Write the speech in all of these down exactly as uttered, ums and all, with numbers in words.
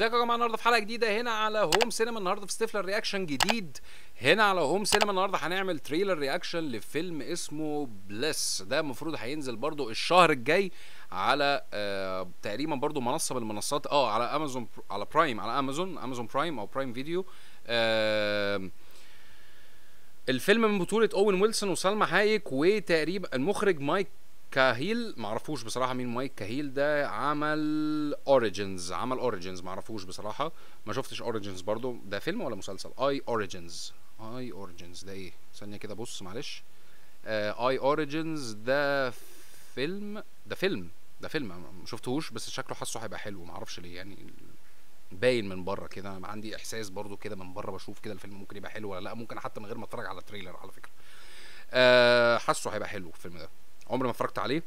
ازيكم يا جماعه؟ النهارده في حلقه جديده هنا على هوم سينما. النهارده في ستيفلر رياكشن جديد هنا على هوم سينما. النهارده هنعمل تريلر رياكشن لفيلم اسمه بليس. ده المفروض هينزل برضو الشهر الجاي على آه تقريبا برضو منصه من المنصات، اه على امازون، على برايم، على امازون امازون برايم او برايم فيديو. آه الفيلم من بطوله اوين ويلسون وسلمى حايك، وتقريبا المخرج مايك كاهيل. معرفوش بصراحه مين مايك كاهيل ده. عمل اوريجينز عمل اوريجينز معرفوش بصراحه، ما شفتش اوريجينز برضو. ده فيلم ولا مسلسل؟ اي اوريجينز اي اوريجينز ده ايه؟ ثانيه كده بص معلش. اي اوريجينز ده فيلم ده فيلم ده فيلم ما شفتهوش، بس شكله حاسه هيبقى حلو، معرفش ليه يعني. باين من بره كده، انا عندي احساس برضو كده من بره، بشوف كده الفيلم ممكن يبقى حلو ولا لا. ممكن حتى من غير ما اتفرج على التريلر على فكره. أه حاسه هيبقى حلو الفيلم ده، عمري ما اتفرجت عليه.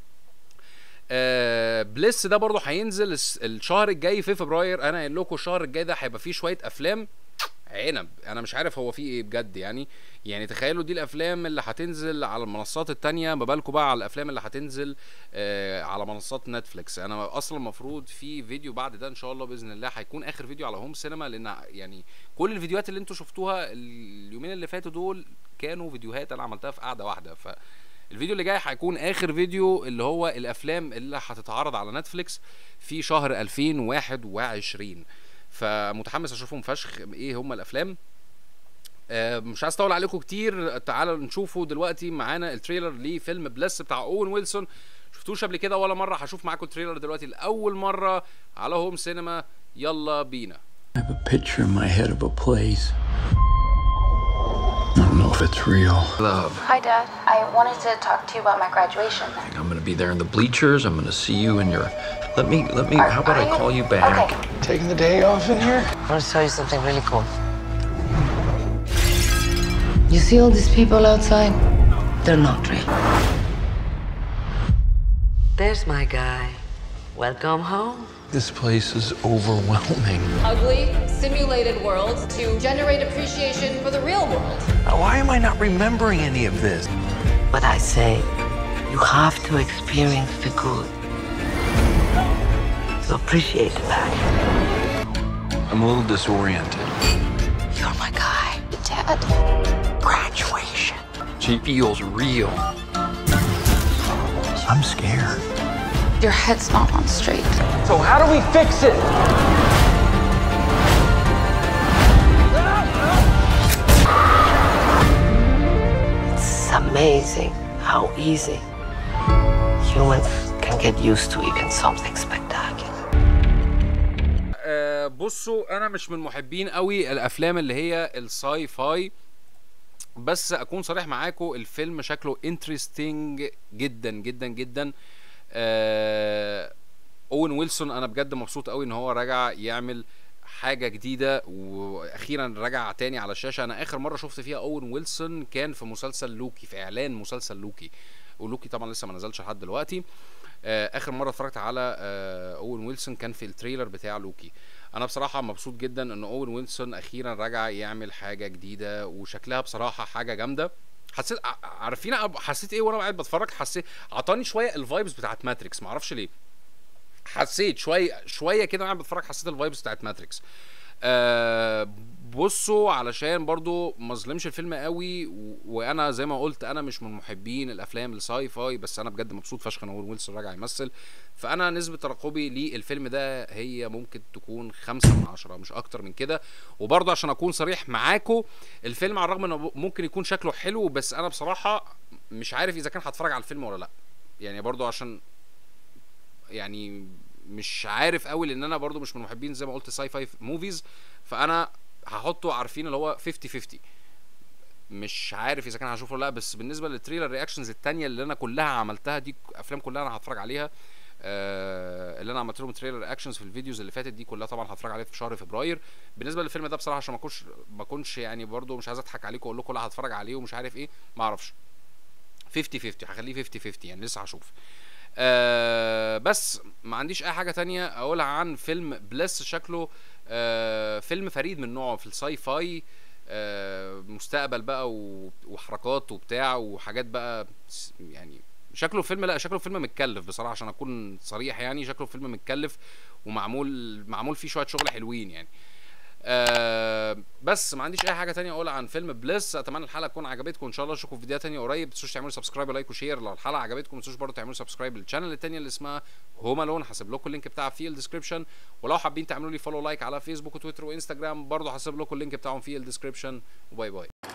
آه بليس ده برضه هينزل الشهر الجاي في فبراير. انا قايل لكم الشهر الجاي ده هيبقى فيه شويه افلام عنب. انا مش عارف هو فيه ايه بجد يعني. يعني تخيلوا دي الافلام اللي هتنزل على المنصات التانية، ما بالكم بقى على الافلام اللي هتنزل آه على منصات نتفليكس. انا اصلا المفروض في فيديو بعد ده ان شاء الله باذن الله هيكون اخر فيديو على هوم سينما، لان يعني كل الفيديوهات اللي انتم شفتوها اليومين اللي فاتوا دول كانوا فيديوهات انا عملتها في قعده واحده. ف الفيديو اللي جاي هيكون اخر فيديو، اللي هو الافلام اللي هتتعرض على نتفليكس في شهر ألفين وواحد وعشرين. فمتحمس اشوفهم فشخ ايه هم الافلام. آه مش عايز اطول عليكم كتير، تعالوا نشوفوا دلوقتي معانا التريلر لفيلم بليس بتاع اوين ويلسون. شفتوش قبل كده ولا مره؟ هشوف معاكم التريلر دلوقتي لاول مره على هوم سينما. يلا بينا. I have a picture in my head of a place. I don't know if it's real. Love. Hi, Dad. I wanted to talk to you about my graduation. I think I'm gonna be there in the bleachers. I'm gonna see you in your. Let me. Let me. Are, how about I you... call you back? Okay. Taking the day off in here? I want to tell you something really cool. You see all these people outside? They're not real. There's my guy. Welcome home. This place is overwhelming. Ugly, simulated worlds to generate appreciation for the real world. Now, why am I not remembering any of this? But I say, you have to experience the good to appreciate the bad. I'm a little disoriented. You're my guy. Dad. Graduation. She feels real. I'm scared. Your head's not on straight. So how do we fix it? It's amazing how easy humans can get used to even something spectacular. آه بصوا، انا مش من محبين قوي الافلام اللي هي الساي فاي، بس اكون صريح معاكم الفيلم شكله انترستينج جدا جدا جدا. آه اوين ويلسون انا بجد مبسوط قوي ان هو راجع يعمل حاجه جديده، واخيرا رجع تاني على الشاشه. انا اخر مره شفت فيها اوين ويلسون كان في مسلسل لوكي، في اعلان مسلسل لوكي، ولوكي طبعا لسه ما نزلش لحد دلوقتي. آه اخر مره اتفرجت على آه اوين ويلسون كان في التريلر بتاع لوكي. انا بصراحه مبسوط جدا ان اوين ويلسون اخيرا رجع يعمل حاجه جديده، وشكلها بصراحه حاجه جامده. حسيت عارفين حسيت ايه وانا قاعد بتفرج؟ حسيت عطاني شويه الفايبس بتاعت ماتريكس، معرفش ليه. حسيت شويه شويه كده وانا قاعد بتفرج، حسيت الفايبس بتاعت ماتريكس. آه بصوا، علشان برضو ما اظلمش الفيلم قوي، وانا زي ما قلت انا مش من محبين الافلام الساي فاي، بس انا بجد مبسوط فشخ ان اوين ويلسون راجع يمثل. فانا نسبه ترقبي للفيلم ده هي ممكن تكون خمسة من عشرة، مش اكتر من كده. وبرضو عشان اكون صريح معاكم، الفيلم على الرغم انه ممكن يكون شكله حلو، بس انا بصراحه مش عارف اذا كان هتفرج على الفيلم ولا لا. يعني برضو عشان يعني مش عارف قوي، لان انا برضو مش من محبين زي ما قلت ساي فاي موفيز. فانا هحطه عارفين اللي هو خمسين خمسين، مش عارف اذا كان هشوفه ولا لا. بس بالنسبه للتريلر رياكشنز التانية اللي انا كلها عملتها، دي افلام كلها انا هتفرج عليها. آه اللي انا عملت لهم تريلر رياكشنز في الفيديوز اللي فاتت دي كلها طبعا هتفرج عليها في شهر فبراير. بالنسبه للفيلم ده بصراحه عشان ما اكونش ما اكونش يعني برضو مش عايز اضحك عليكم واقول لكم لا هتفرج عليه ومش عارف ايه، ما اعرفش. خمسين خمسين هخليه خمسين خمسين يعني، لسه هشوف. آه بس ما عنديش اي حاجه تانية اقولها عن فيلم بليس. شكله آه فيلم فريد من نوعه في الساي فاي. آه مستقبل بقى وحركات وبتاع وحاجات بقى، يعني شكله فيلم، لا شكله فيلم متكلف بصراحه عشان اكون صريح يعني، شكله فيلم متكلف ومعمول معمول فيه شويه شغل حلوين يعني. أه بس ما عنديش اي حاجه تانية اقولها عن فيلم بليس. اتمنى الحلقه تكون عجبتكم، ان شاء الله اشوفكم في فيديوهات تانية قريب. ما تنسوش تعملوا سبسكرايب ولايك وشير لو الحلقه عجبتكم. ما تنسوش برضه تعملوا سبسكرايب للشانل التانية اللي اسمها هوم الون، هسيب لكم اللينك بتاعها في الديسكربشن. ولو حابين تعملوا لي فولو لايك على فيسبوك وتويتر وانستجرام برضه هسيب لكم اللينك بتاعهم في الديسكربشن. وباي باي.